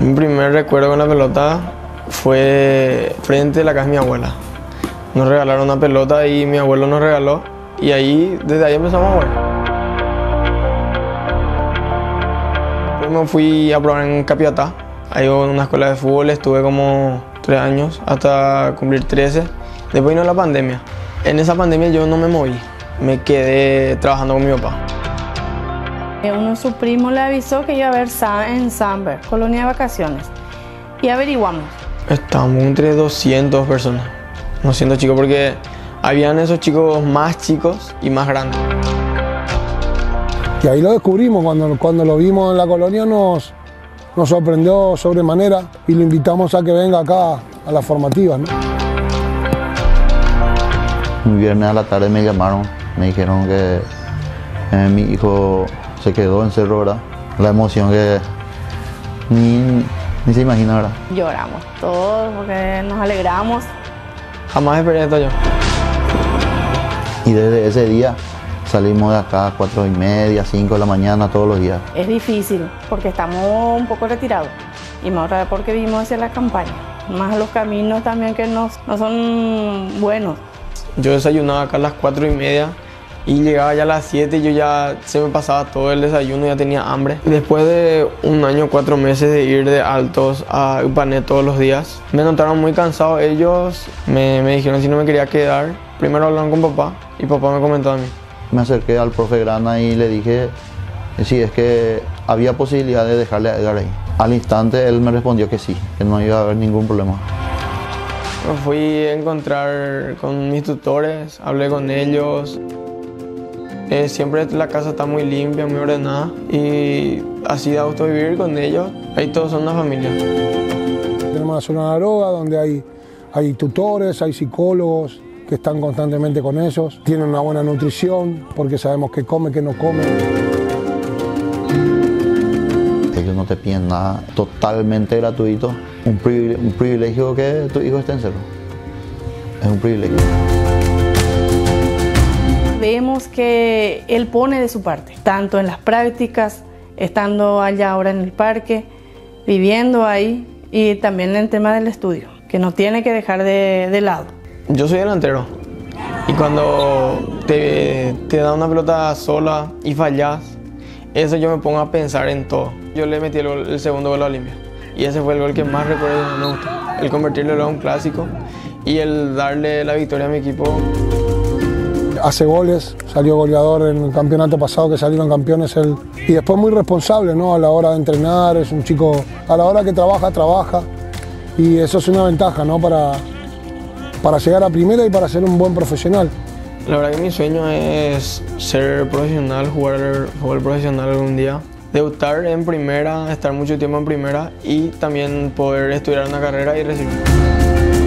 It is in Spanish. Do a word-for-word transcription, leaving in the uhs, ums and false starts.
Mi primer recuerdo con la pelota fue frente a la casa de mi abuela. Nos regalaron una pelota y mi abuelo nos regaló y ahí, desde ahí empezamos a jugar. Después me fui a probar en Capiatá, ahí en una escuela de fútbol, estuve como tres años hasta cumplir trece. Después vino la pandemia. En esa pandemia yo no me moví, me quedé trabajando con mi papá. Uno de sus primos le avisó que iba a haber en Samber, colonia de vacaciones, y averiguamos. Estábamos entre doscientas personas, doscientos chicos, porque habían esos chicos más chicos y más grandes. Y ahí lo descubrimos, cuando, cuando lo vimos en la colonia nos, nos sorprendió sobremanera y lo invitamos a que venga acá a las formativas, ¿no? Un viernes a la tarde me llamaron, me dijeron que eh, mi hijo se quedó en Cerro, ¿verdad? La emoción que ni, ni se imagina, ¿verdad? Lloramos todos porque nos alegramos. Jamás esperé esto yo. Y desde ese día salimos de acá a cuatro y media, cinco de la mañana todos los días. Es difícil porque estamos un poco retirados y más otra vez porque vivimos hacia la campaña. Más los caminos también que no, no son buenos. Yo desayunaba acá a las cuatro y media y llegaba ya a las siete y yo ya se me pasaba todo el desayuno, ya tenía hambre. Después de un año, cuatro meses de ir de Altos a Upané todos los días, me notaron muy cansado. Ellos me, me dijeron si no me quería quedar. Primero hablaron con papá y papá me comentó a mí. Me acerqué al profe Grana y le dije si es que había posibilidad de dejarle a Edgar ahí. Al instante él me respondió que sí, que no iba a haber ningún problema. Me fui a encontrar con mis tutores, hablé con ellos. Eh, siempre la casa está muy limpia, muy ordenada y así da gusto vivir con ellos. Ahí todos son una familia. Tenemos la zona de Aroa donde hay, hay tutores, hay psicólogos que están constantemente con ellos. Tienen una buena nutrición porque sabemos qué come, qué no come. Ellos no te piden nada, totalmente gratuito. Un privilegio, un privilegio que tu hijo esté en Cerro. Es un privilegio. Vemos que él pone de su parte, tanto en las prácticas, estando allá ahora en el parque, viviendo ahí y también en el tema del estudio, que no tiene que dejar de, de lado. Yo soy delantero y cuando te, te da una pelota sola y fallas, eso yo me pongo a pensar en todo. Yo le metí el, gol, el segundo gol a Olimpia y ese fue el gol que más recuerdo y me gustó. El convertirlo en un clásico y el darle la victoria a mi equipo. Hace goles, salió goleador en el campeonato pasado que salieron campeones él. Y después muy responsable, ¿no? A la hora de entrenar, es un chico, a la hora que trabaja, trabaja. Y eso es una ventaja, ¿no? Para, para llegar a primera y para ser un buen profesional. La verdad que mi sueño es ser profesional, jugar fútbol profesional algún día. Debutar en primera, estar mucho tiempo en primera y también poder estudiar una carrera y recibir.